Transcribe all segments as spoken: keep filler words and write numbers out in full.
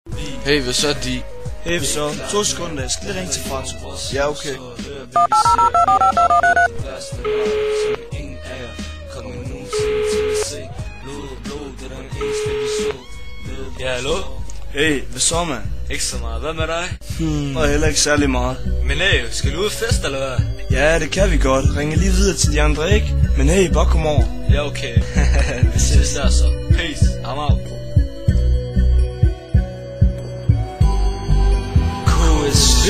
Hey, hvad så de? Hey, hvad så? To sekunder, jeg skal lige ringe til Frato. Ja, okay. Ja, hallo? Hey, hvad så, mand? Ikke så meget. Hvad med dig? Hmm, og heller ikke særlig meget. Men hey, skal du ud og fest, eller hvad? Ja, det kan vi godt. Ringe lige videre til de andre, ikke? Men hey, bare kom over. Ja, okay. Vi ses der så. Peace. I'm out. K S V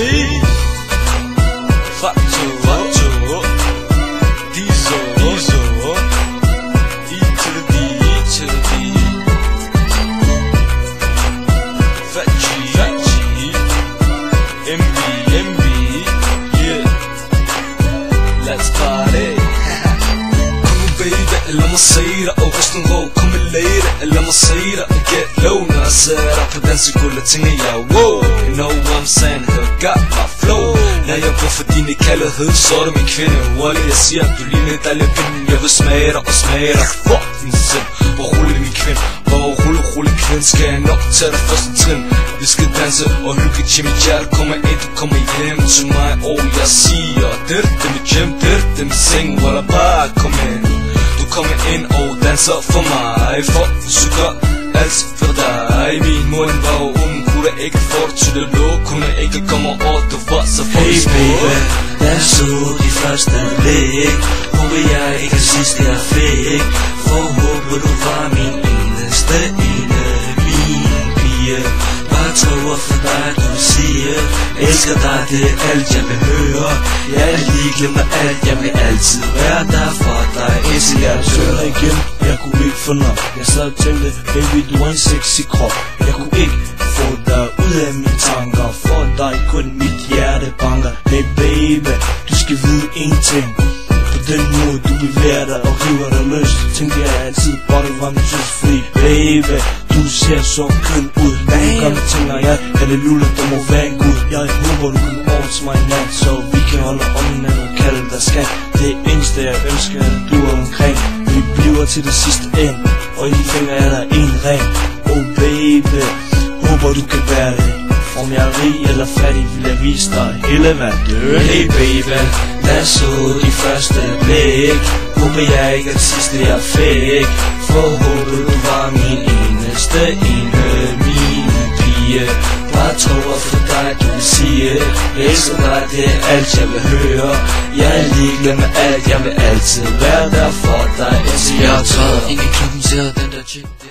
Frato, Frato Diesel, Diesel E to the D, E to the D Fat G, Fat G M B, M B Yeah Let's party Kom nu baby, lad mig se dig og ryst en rå. Kom med lady, lad mig se dig og get low. Når jeg ser dig på dansegulvet, tænker jeg wow. You know what I'm saying, her got my flow. Når jeg går for din kærlighed, så er du min kvinde. Wally, jeg siger, du ligner dig lidt vind. Jeg vil smage dig og smage dig. Fuck din sind, hvor rolig min kvinde. Hvor rolig, rolig kvinde, skal jeg nok tage dig første trin. Vi skal danse og hygge, Jimmy Jar. Du kommer ind, du kommer hjem til mig. Og jeg siger, det er mit gym, det er mit seng. Walla, bare kom ind. Du kommer ind og danser for mig. For hvis du gør alt for dig. Min mund var ung, kunne ikke få til det lå. Kunne ikke komme over, du var så for hey baby, lad os så de første blik. Håber jeg ikke sidste jeg fik. For håber du var min eneste ene. Min pige, bare tror for dig du siger. Elsker dig, det er alt jeg vil høre. Jeg er ligeglad med alt, jeg vil altid være der for dig. Indtil jeg dør igen, jeg kunne ikke få nok. Jeg sad og tænkte, baby du er en sexy krop. Jeg kunne ikke få dig ud af mine tanker. For dig kun mit hjerte banker. Hey baby, du skal vide en ting. På den måde du bevæger dig og river dig løs. Tænkte jeg altid bare du var min søs. Fordi baby, du ser så køn ud. Nogle gange tænker jeg, at det luller, der må være en gud. Jeg håber du kommer over til mig i nat, så vi kan holde om hinanden og kalde dig skat. Det eneste jeg ønsker, at du er omkring. Vi bliver til det sidste end, og i de fingre er der en ring. Oh baby, håber du kan være det. Om jeg er rig eller fattig, vil jeg vise dig hele verden. Hey baby, lad så de første blik. Håber jeg ikke at sidste jeg fik. For håber du var min eneste ene. Min pige, bare tror for dig du vil sige. Jeg elsker dig, det er alt jeg vil høre. Jeg er ligeglad med alt, jeg vil altid være der for dig. Indtil jeg træder ind i klubben, ser den der chick.